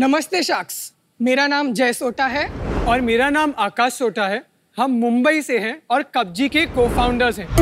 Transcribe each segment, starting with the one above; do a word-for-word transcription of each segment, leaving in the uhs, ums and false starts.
नमस्ते शाक्स, मेरा नाम जय सोटा है और मेरा नाम आकाश सोटा है। हम मुंबई से हैं और कब्जी के को-फाउंडर्स हैं।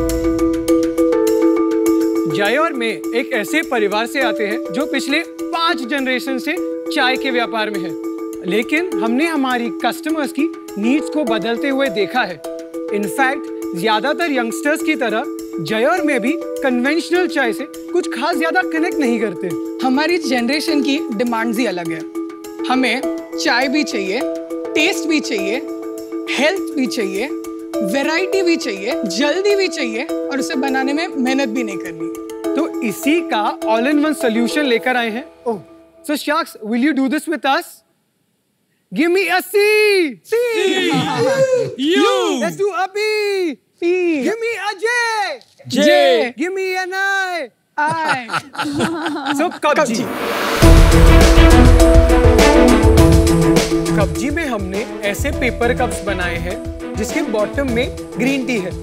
जय और मैं एक ऐसे परिवार से आते हैं जो पिछले पांच जनरेशन से चाय के व्यापार में है, लेकिन हमने हमारी कस्टमर्स की नीड्स को बदलते हुए देखा है। इनफैक्ट ज्यादातर यंगस्टर्स की तरह जय और मैं भी कन्वेंशनल चाय से कुछ खास ज्यादा कनेक्ट नहीं करते। हमारी जनरेशन की डिमांड्स ही अलग है। हमें चाय भी चाहिए, टेस्ट भी चाहिए, हेल्थ भी चाहिए, वैरायटी भी चाहिए, जल्दी भी चाहिए और उसे बनाने में मेहनत भी नहीं करनी। तो इसी का ऑल इन वन सॉल्यूशन लेकर आए हैं। Oh, so sharks, will you do this with us? Give me a C. C. U. Let's do a B. P. Give me a J. J. Give me an I. I. So कब्जी। कब्जी में हमने ऐसे paper cups बनाए हैं जिसके bottom में green tea है।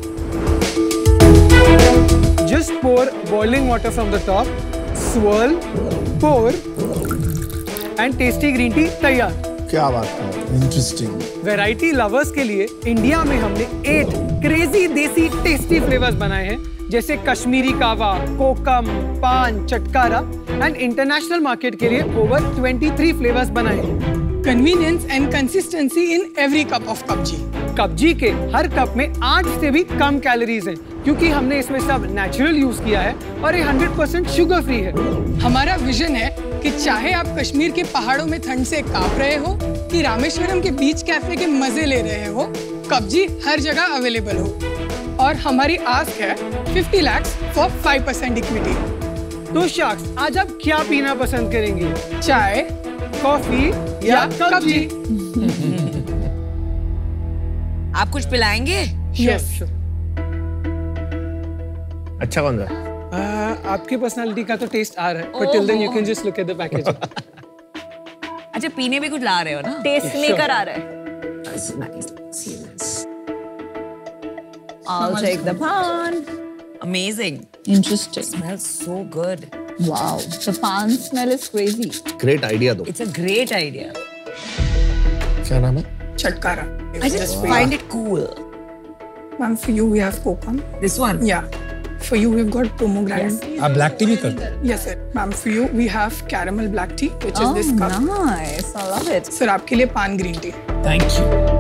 Just pour boiling water from the top, swirl, pour, and tasty green tea तैयार। क्या बात है, इंटरेस्टिंग। वैरायटी लवर्स के लिए इंडिया में हमने eight crazy desi tasty flavours बनाए हैं, जैसे कश्मीरी कावा, कोकम, पान, चटकारा, एंड इंटरनेशनल मार्केट के लिए ओवर तेईस फ्लेवर्स बनाए हैं। Convenience and consistency in every cup of कब्जी। कब्जी के हर कप में आठ से भी कम कैलोरीज हैं, क्योंकि हमने इसमें सब नेचुरल यूज किया है और ये हंड्रेड परसेंट शुगर फ्री है। हमारा विजन है कि चाहे आप कश्मीर के पहाड़ों में ठंड से कांप रहे हो कि रामेश्वरम के बीच कैफे के मजे ले रहे हो, कब्जी हर जगह अवेलेबल हो। और हमारी आस्क है पचास lakh for five percent equity. तो शाक्स, आज आप क्या पीना पसंद करेंगे? चाय, कॉफी या कब्जी? आप कुछ पिलाएंगे? यस। अच्छा कौन सा? Uh, आपकी पर्सनालिटी का तो टेस्ट आ रहा है, but till then you can just look at the packaging. अच्छा, पीने भी कुछ ला रहे हो ना? टेस्ट मेकर आ रहा है। I'll take the pan. Amazing. Interesting. Smells so good. Wow, the pan smell is crazy. Great idea दो। It's a great idea. क्या नाम है? चटकारा। I just find it cool. Ma'am, for you we have kokum. This one? Yeah. For you we've got pomegranate. आप black tea भी करते हैं? Yes sir. Ma'am, for you we have caramel black tea, which is this cup. Oh, nice. I love it. Sir, आपके लिए पान green tea. Thank you.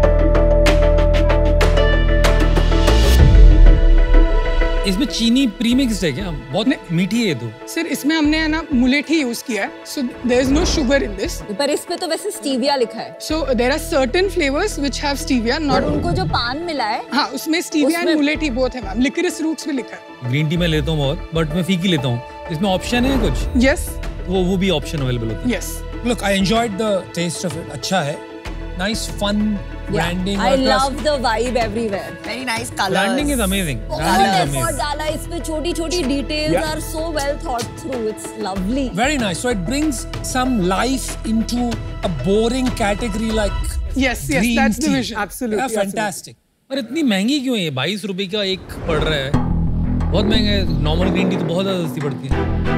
इसमें चीनी प्रीमिक्स्ड है क्या? बहुत मीठी है ये तो। सर, इसमें हमने है ना मुलेठी यूज किया है, so there is no sugar in this. पर इस पे तो वैसे स्टीविया लिखा है। So there are certain flavors which have stevia, not. और उनको जो पान मिला है, हाँ, उसमें स्टीविया उसमें... एंड मुलेठी बोथ है मैम। लिकरिस रूट्स भी लिखा है। ग्रीन टी मैं लेता हूँ बहुत, बट मैं फीकी लेता हूँ। इसमें ऑप्शन है कुछ? Yes. वो वो भी ऑप्शन अवेलेबल होता है। Yes. Look, I enjoyed the taste of it. अच्छा है, nice fun branding. I love the vibe everywhere. Very nice colors. Branding is amazing. बहुत Branding is effort amazing. डाला इस पे, छोटी-छोटी details Yeah. are so well thought through. It's lovely. Very nice. So it brings some life into a boring category like Yes, yes, green that's the tea. vision. Absolutely. Yeah, fantastic. पर इतनी महंगी क्यों है ये? बाईस रुपए का एक पड़ रहा है, बहुत महंगा है। नॉर्मल ग्रीन टी तो बहुत ज्यादा सस्ती पड़ती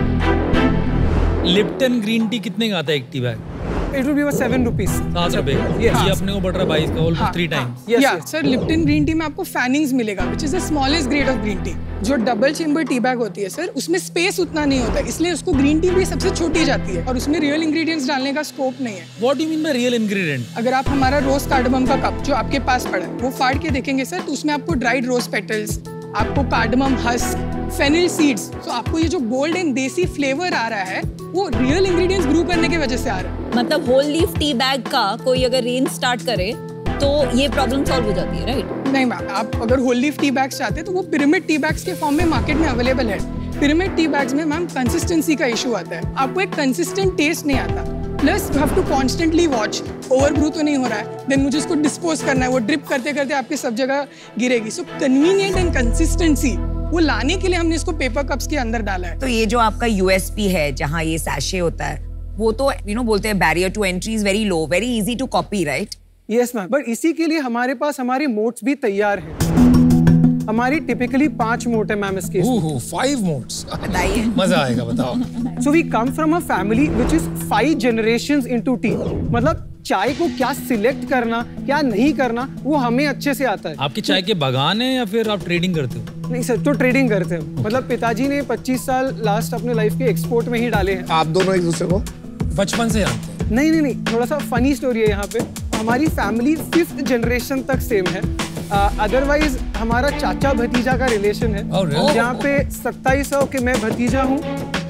है। लिप्टन ग्रीन टी कितने का आता है एक tea bag? It will be about seven rupees. सात रुपए। ये अपने को पड़ रहा है बाईस का, almost three times. Yes, Yeah, yes. sir, Lipton green tea में आपको फैनिंग्स मिलेगा, which is the smallest grade of green tea. जो डबल चेम्बर टी बैग होती है सर, उसमें स्पेस उतना नहीं होता, इसलिए उसको ग्रीन टी भी सबसे छोटी जाती है और उसमें रियल इंग्रेडिएंट्स डालने का स्कोप नहीं है। What do you mean by real ingredient? अगर आप हमारा रोज कार्डमम का कप जो आपके पास पड़ा है वो फाड़ के देखेंगे सर, तो उसमें आपको ड्राइड रोज पेटल्स, आपको कार्डमम हस्क, फेनिल सीड्स, तो आपको ये जो गोल्ड एंड देसी फ्लेवर आ रहा है वो रियल इंग्रेडिएंट्स ग्रू करने की वजह से आ रहा है। मतलब होल लीफ टी बैग का कोई अगर रेंज स्टार्ट करे तो ये प्रॉब्लम सॉल्व हो जाती है, राइट? नहीं मैम, आप अगर होल लीफ टी बैग्स चाहते हैं तो वो पिरामिड टी बैग्स के फॉर्म में मार्केट में अवेलेबल है। पिरामिड टी बैग्स में मैम कंसिस्टेंसी का इशू आता है, आपको एक कंसिस्टेंट टेस्ट नहीं आता, plus you have to constantly watch, over brew तो नहीं हो रहा है, देन मुझे उसको डिस्पोज करना है, वो ड्रिप करते करते आपके सब जगह गिरेगी। सो कन्वीनियंट एंड कंसिस्टेंसी वो लाने के लिए हमने इसको पेपर कप्स के अंदर डाला है। तो ये जो आपका यूएसपी है, जहाँ ये सैशे होता है, वो तो यू नो बोलते हैं barrier to entry is very low, very easy to copy, right? Yes, ma'am, but इसी के लिए हमारे पास हमारे मोड्स भी तैयार हैं। हमारी टिपिकली पांच मोड है मैम इसके। ओह, five modes. बताइए। मजा आएगा, बताओ। So we come from a family which is five generations into tea. मतलब चाय को क्या सिलेक्ट करना, क्या नहीं करना, वो हमें अच्छे से आता है। आपकी चाय के बागान है या फिर आप ट्रेडिंग करते हो? नहीं सर, तो ट्रेडिंग करते हैं। मतलब पिताजी ने पच्चीस साल लास्ट अपने लाइफ के एक्सपोर्ट में ही डाले हैं। आप दोनों एक दूसरे को बचपन से जानते हैं? नहीं नहीं नहीं, थोड़ा सा फनी स्टोरी है यहाँ पे। हमारी फैमिली फिफ्थ जनरेशन तक सेम है। अदरवाइज uh, हमारा चाचा भतीजा का रिलेशन है। Oh, really? जहाँ पे सत्ताईस सौ के मैं भतीजा हूँ,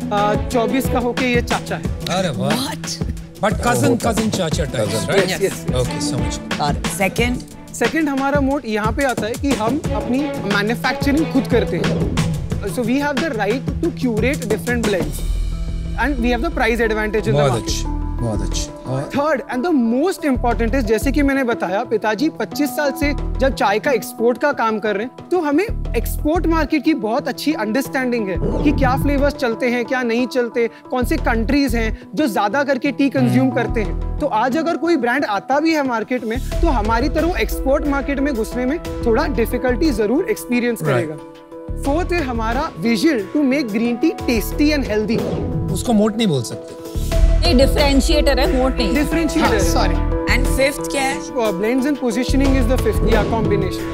चौबीस का होके ये चाचा है। अरे वाह। But cousin cousin चाचा types, right? Yes, yes. Okay, समझ। और सेकंड सेकंड हमारा मोड यहाँ पे आता है कि हम अपनी मैन्युफैक्चरिंग खुद करते हैं। So we have the right to curate different blends and we have the price advantage in the बहुत मार्केट। अच्छी, बहुत अच्छी। और third and the most important is, जैसे कि मैंने बताया, पिताजी पच्चीस साल से जब चाय का एक्सपोर्ट का काम कर रहे हैं, तो हमें एक्सपोर्ट मार्केट की बहुत अच्छी अंडरस्टैंडिंग है कि क्या फ्लेवर्स चलते हैं, क्या नहीं चलते, कौन से कंट्रीज हैं जो ज्यादा करके टी कंज्यूम करते हैं। तो आज अगर कोई ब्रांड आता भी है मार्केट में, तो हमारी तरह एक्सपोर्ट मार्केट में घुसने में थोड़ा डिफिकल्टी जरूर एक्सपीरियंस करेगा। फोर्थ है हमारा vision to make green tea tasty and healthy. उसको मोट नहीं बोल सकते। ये डिफरेंशिएटर है, मोट नहीं। डिफरेंशिएटर। सॉरी। एंड फिफ्थ क्या है? Blends and positioning is the fifth या कॉम्बिनेशन।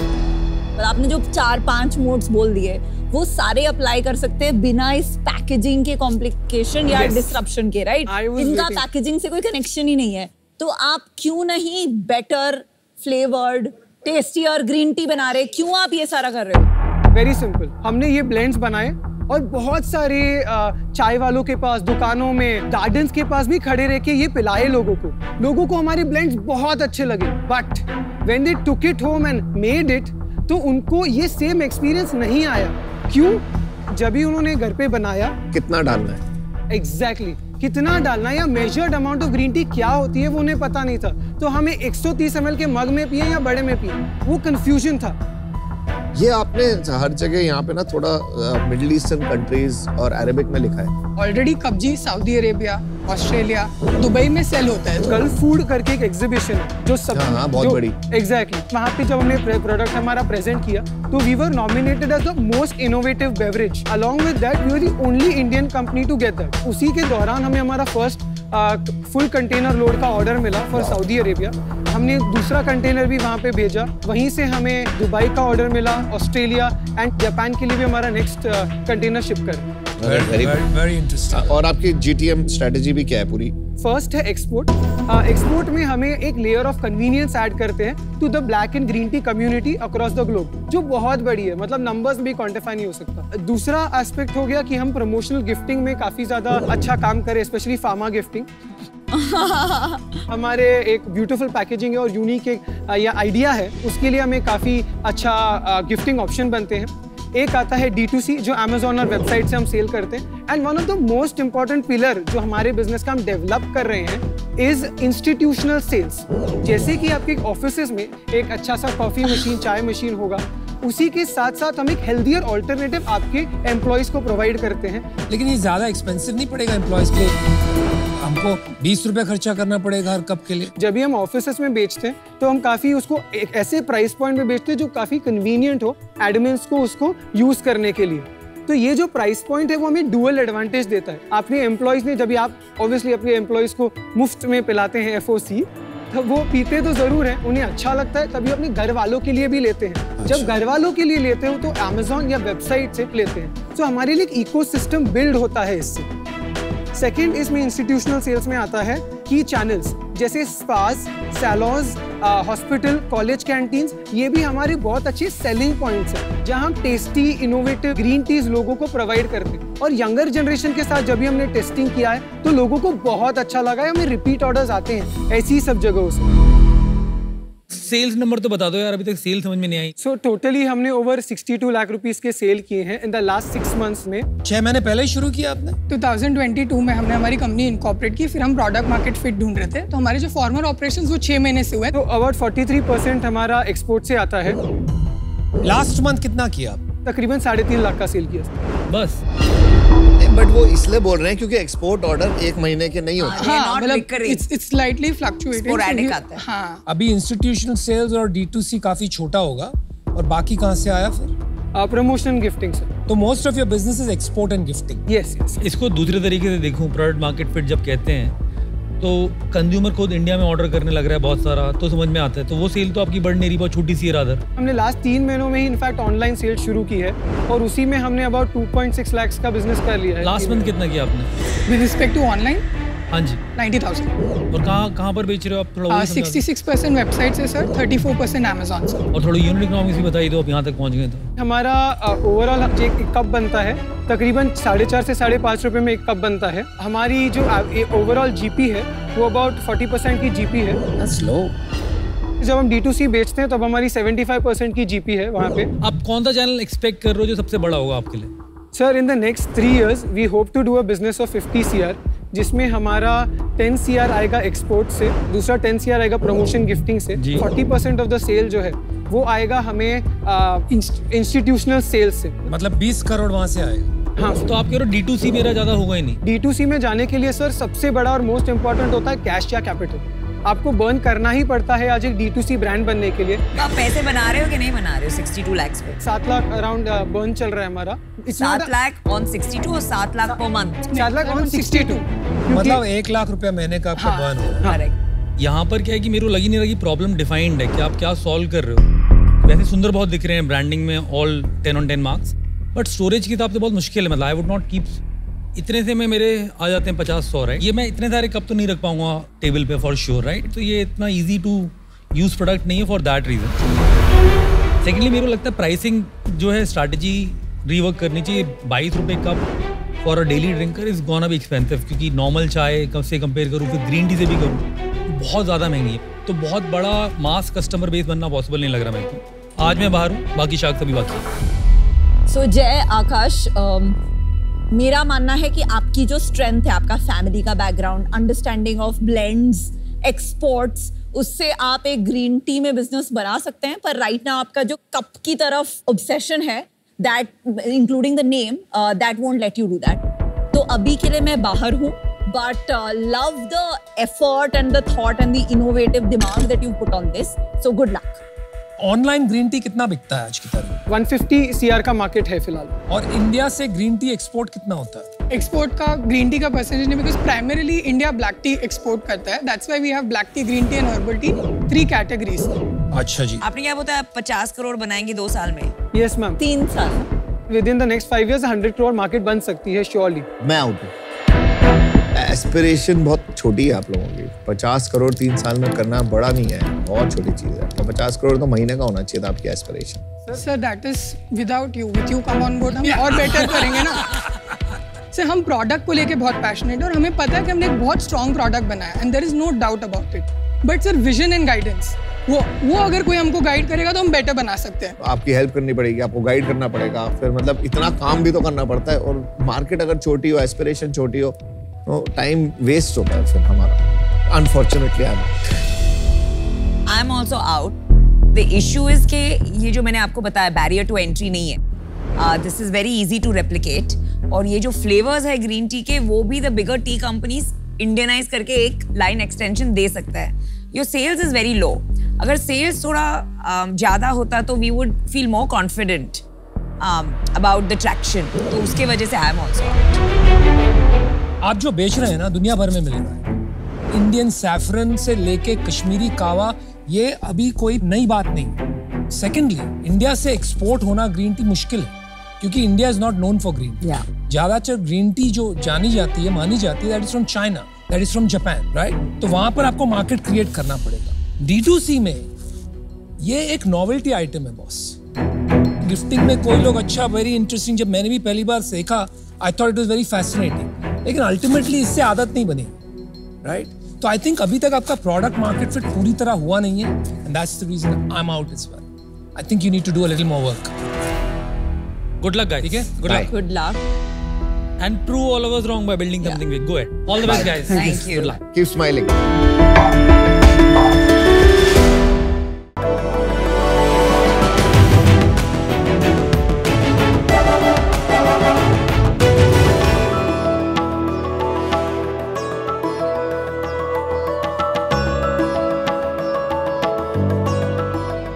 पर आपने जो चार पांच मोड्स बोल दिए, वो सारे अप्लाई कर सकते हैं बिना इस पैकेजिंग के कॉम्प्लिकेशन या Yes. डिसरप्शन के, राइट? I was इनका waiting. पैकेजिंग से कोई कनेक्शन ही नहीं है, तो आप क्यों नहीं better flavoured tastier green tea बना रहे? क्यों आप ये सारा कर रहे हो? वेरी सिंपल, हमने ये ब्लेंड्स बनाए और बहुत सारे अ, चाय वालों के पास, दुकानों में, गार्डन्स के पास भी खड़े रह के ये पिलाए लोगों को। लोगों को हमारे ब्लेंड्स बहुत अच्छे लगे, but when they took it home and made it, तो उनको ये सेम एक्सपीरियंस नहीं आया। क्यों? जब भी उन्होंने घर पे बनाया, कितना डालना है, एग्जैक्टली exactly, कितना डालना या measured amount of green tea क्या होती है वो उन्हें पता नहीं था। तो हमें एक सौ तीस एम एल के मग में पिए या बड़े में पिए, वो कंफ्यूजन था। ये आपने हर जगह यहाँ पे ना थोड़ा मिडिल ईस्टर्न कंट्रीज और अरेबिक में लिखा है। ऑलरेडी कब्जी सऊदी अरेबिया, ऑस्ट्रेलिया, दुबई में सेल होता है। कल फूड करके एक एग्जीबिशन है जो सब हाँ, हाँ, बहुत जो, बड़ी। एग्जैक्टली exactly, वहाँ पे जब हमने प्रोडक्ट हमारा प्रेजेंट किया, तो we were nominated as the most innovative beverage. Along with that we were the only Indian company to get that. उसी के दौरान हमें हमारा फर्स्ट फुल कंटेनर लोड का ऑर्डर मिला फॉर सऊदी अरेबिया। हमने दूसरा कंटेनर भी वहाँ पे भेजा, वहीं से हमें दुबई का ऑर्डर मिला, ऑस्ट्रेलिया एंड जापान के लिए भी हमारा नेक्स्ट कंटेनर शिप कर। Very, very, very interesting. और आपकी जीटीएम स्ट्रेटजी भी क्या है पूरी? फर्स्ट है एक्सपोर्ट। एक्सपोर्ट में हमें एक लेयर ऑफ कन्वीनियंस ऐड करते हैं to the black and green tea community across the globe, जो बहुत बड़ी है, मतलब नंबर्स भी क्वांटिफाई नहीं हो सकता। दूसरा एस्पेक्ट हो गया कि हम प्रमोशनल गिफ्टिंग में काफी ज्यादा अच्छा काम करें, स्पेशली फार्मा गिफ्टिंग। हमारे एक ब्यूटीफुल पैकेजिंग है और यूनिक एक या आइडिया है, उसके लिए हमें काफी अच्छा गिफ्टिंग ऑप्शन बनते हैं। एक आता है डी टू सी, जो अमेजोन और वेबसाइट से हम सेल करते हैं। And one of the most important pillar जो हमारे बिजनेस का हम डेवलप कर रहे हैं इज इंस्टीट्यूशनल सेल्स। जैसे कि आपके ऑफिसेज में एक अच्छा सा कॉफी मशीन, चाय मशीन होगा, उसी के साथ साथ हम एक हेल्दियर ऑल्टरनेटिव आपके एम्प्लॉयज को प्रोवाइड करते हैं। लेकिन ये ज्यादा एक्सपेंसिव नहीं पड़ेगा एम्प्लॉयज के लिए? हमको बीस रुपए खर्चा करना पड़ेगा हर कप के लिए? जब भी हम ऑफिसेस में बेचते हैं तो हम काफी उसको एक ऐसे प्राइस पॉइंट में बेचते हैं जो काफी कन्वीनियंट हो एडमिन्स को उसको यूज करने के लिए। तो ये जो प्राइस पॉइंट है वो हमें डुअल एडवांटेज देता है। अपने एम्प्लॉयज ने, जब भी आप ऑब्वियसली अपने एम्प्लॉयज को मुफ्त में पिलाते हैं एफ ओ सी, तो वो पीते तो जरूर है, उन्हें अच्छा लगता है, तभी अपने घर वालों के लिए भी लेते हैं। जब घर वालों के लिए लेते हो तो अमेजोन या वेबसाइट से लेते हैं। तो हमारे लिए एक इकोसिस्टम बिल्ड होता है इससे। सेकेंड, इसमें इंस्टीट्यूशनल सेल्स में आता है की चैनल्स, जैसे spas, salons, hospital, college canteens. ये भी हमारे बहुत अच्छे सेलिंग पॉइंट्स हैं, जहां हम टेस्टी इनोवेटिव ग्रीन टीज लोगों को प्रोवाइड करते हैं। और यंगर जनरेशन के साथ जब भी हमने टेस्टिंग किया है तो लोगों को बहुत अच्छा लगा है, हमें रिपीट ऑर्डर्स आते हैं ऐसी सब जगहों से। सेल्स नंबर तो बता दो यार, अभी तक सेल समझ में नहीं आई। सो so, टोटली हमने ओवर बासठ लाख रुपीस के सेल किए हैं in the last six months में। छह महीने पहले ही शुरू किया आपने? दो हज़ार बाईस में हमने हमारी कंपनी इनकॉर्पोरेट की, फिर हम प्रोडक्ट मार्केट फिट ढूंढ रहे थे। तो हमारे जो फॉर्मर ऑपरेशंस वो छह महीने से हुए। तो अबाउट तैंतालीस परसेंट हमारा एक्सपोर्ट से आता है। लास्ट मंथ कितना किया? तकरीबन साढ़े तीन लाख का सेल किया बस। बट वो इसलिए बोल रहे हैं क्योंकि एक्सपोर्ट ऑर्डर एक महीने के नहीं होते। हाँ, मतलब इट्स इट्स स्लाइटली फ्लक्चुएटिंग। हाँ। अभी इंस्टीट्यूशनल सेल्स और डी टू सी काफी छोटा होगा, और बाकी कहाँ से आया फिर? Promotion gifting sir. तो most of your business is export and gifting. Yes yes. इसको दूसरे तरीके से देखूं, प्रोडक्ट मार्केट फिट जब कहते हैं तो कंज्यूमर खुद इंडिया में ऑर्डर करने लग रहा है बहुत सारा, तो समझ में आता है। तो वो सेल तो आपकी बढ़ नहीं रही, बहुत छोटी सी है रादर। हमने लास्ट तीन महीनों में ही इनफैक्ट ऑनलाइन सेल शुरू की है और उसी में हमने about two point six lakh का बिजनेस कर लिया है। लास्ट मंथ कितना किया आपने विद रिस्पेक्ट टू ऑनलाइन? हाँ जी, नाइन्टी थाउजेंड। और कहाँ कहाँ पर बेच रहे हो आप? थोड़ा सिक्सटी सिक्स परसेंट वेबसाइट से sir, thirty four percent Amazon से। और थोड़ी यूनिट इकोनॉमिक्स भी बताइए तो आप यहाँ तक पहुँच गए तो। हमारा ओवरऑल uh, एक कप बनता है तकरीबन साढ़े चार से साढ़े पाँच रुपए में एक कप बनता है। हमारी जो ओवरऑल जीपी है वो अबाउट फोर्टी परसेंट की जीपी है। That's low. जब हम डी टू सी बेचते हैं तब हमारी सेवेंटी फाइव परसेंट की जीपी है वहाँ पे। आप कौन सा चैनल एक्सपेक्ट कर रहे हो जो सबसे बड़ा होगा आपके लिए? Sir in the next three years we hope to do a business of fifty C R, जिसमें हमारा टेन सी आर आएगा एक्सपोर्ट से, दूसरा टेन सी आर आएगा प्रमोशन गिफ्टिंग से, forty percent of the sale जो है वो आएगा हमें इंस्टीट्यूशनल सेल से। मतलब बीस करोड़ वहाँ से आएगा। हाँ, तो आप कह रहे हो डी टू सी मेरा ज्यादा होगा ही नहीं? डी टू सी में जाने के लिए सर सबसे बड़ा और मोस्ट इम्पोर्टेंट होता है कैश या कैपिटल। आपको बर्न करना ही पड़ता है आज एक डी टू सी ब्रांड बनने के लिए। तो आप पैसे बना रहे हो कि नहीं बना रहे हो? सिक्सटी टू लाख पे सात लाख अराउंड बर्न चल रहा है हमारा। सात लाख ऑन सिक्सटी टू और सात लाख पर मंथ? सात लाख ऑन सिक्सटी टू। मतलब एक लाख रुपया महीने का आपका बर्न हो। करेक्ट। यहाँ पर क्या है कि मेरे को लग ही नहीं रहा कि प्रॉब्लम डिफाइंड है कि आप क्या सॉल्व कर रहे हो। वैसे सुंदर बहुत दिख रहे हैं ब्रांडिंग में, all ten on ten marks, but storage के हिसाब से बहुत मुश्किल है। मतलब आई वुड नॉट कीप, इतने से में मेरे आ जाते हैं पचास सौ, राइट? ये मैं इतने सारे कप तो नहीं रख पाऊंगा टेबल पे फॉर श्योर, राइट? तो ये इतना इजी टू यूज प्रोडक्ट नहीं है फॉर दैट रीजन। सेकेंडली मेरे को लगता है प्राइसिंग जो है स्ट्रैटेजी रिवर्क करनी चाहिए। बाईस रुपये cup for a daily drinker is gonna be expensive, क्योंकि नॉर्मल चाय कब से कंपेयर करूँ फिर ग्रीन टी से भी करूँ बहुत ज़्यादा महंगी है। तो बहुत बड़ा मास कस्टमर बेस बनना पॉसिबल नहीं लग रहा मेरे को। आज मैं बाहर हूँ, बाकी शायद सभी बाकी। सो जय आकाश, um, मेरा मानना है कि आपकी जो स्ट्रेंथ है, आपका फैमिली का background, understanding of blends, exports, उससे आप एक ग्रीन टी में बिजनेस बना सकते हैं। पर राइट नाउ आपका जो कप की तरफ ऑब्सेशन है, that including the name, that won't let you do that. तो अभी के लिए मैं बाहर हूँ, but uh, love the effort and the thought and the innovative दिमाग that you put on this. So good luck. Online green tea कितना बिकता है आज की तारीख? वन फिफ्टी सी आर का मार्केट है फिलहाल। और इंडिया से ग्रीन टी एक्सपोर्ट कितना होता है? एक्सपोर्ट का ग्रीन टी का परसेंटेज नहीं, because primarily India black tea export करता है। That's why we have black tea, green tea and herbal tea, three categories. अच्छा जी। आपने क्या बोला पचास करोड़ बनाएंगे दो साल में? Yes ma'am. तीन साल within the next five years hundred crore market बन सकती है श्योरली। मैं आउट हूँ। एस्पिरेशन बहुत छोटी है आप लोगों की। पचास करोड़ तीन साल में करना बड़ा नहीं है, बहुत छोटी चीज है। तो पचास करोड़ तो महीने का होना चाहिए था आपकी aspiration. Sir that is without you, with you come on board हम और बेटर करेंगे ना। सर हम प्रोडक्ट को लेके बहुत पैशनेट है और हमें पता है कि हमने एक बहुत स्ट्रॉन्ग प्रोडक्ट बनाया and there is no doubt about it. But sir vision and guidance, वो वो अगर कोई हमको गाइड करेगा तो हम बेटर बना सकते हैं। आपकी हेल्प करनी पड़ेगी, आपको गाइड करना पड़ेगा, फिर मतलब इतना काम भी तो करना पड़ता है। और मार्केट अगर छोटी हो, एस्पिरेशन छोटी हो, तो टाइम वेस्ट होता है फिर हमारा। Unfortunately I am I am also out. The issue is के ये जो मैंने आपको बताया बैरियर टू एंट्री नहीं है, this is very easy to replicate. और ये जो फ्लेवर्स है ग्रीन टी के, वो भी the bigger tea companies Indianize करके एक लाइन एक्सटेंशन दे सकता है। Your sales is very low. अगर सेल्स थोड़ा uh, ज्यादा होता तो we would feel more confident about the traction. तो उसके वजह से आई एम ऑल्सो आउट। आप जो बेच रहे हैं ना दुनिया भर में मिल रहा है। इंडियन सैफरन से लेके कश्मीरी कावा, ये अभी कोई नई बात नहीं। सेकेंडली, इंडिया से एक्सपोर्ट होना ग्रीन टी मुश्किल है, क्योंकि India is not known for green tea. ज्यादातर ग्रीन टी जो जानी जाती है, मानी जाती है, that is from China, that is from Japan, right? तो वहां पर आपको मार्केट क्रिएट करना पड़ेगा। डी टू सी में ये एक नॉवेल्टी आइटम है बॉस। गिफ्टिंग में कोई लोग अच्छा, वेरी इंटरेस्टिंग, जब मैंने भी पहली बार देखा I thought it was very fascinating, लेकिन अल्टीमेटली इससे आदत नहीं बनी, राइट? तो आई थिंक अभी तक आपका प्रोडक्ट मार्केट फिट पूरी तरह हुआ नहीं है, and that's the reason I am out as well. I think you need to do a little more work. Good luck guys. ठीक है, good luck. Good luck and prove all of us wrong by building something big. Go ahead. All the best guys. Thank you. Good luck. Keep smiling.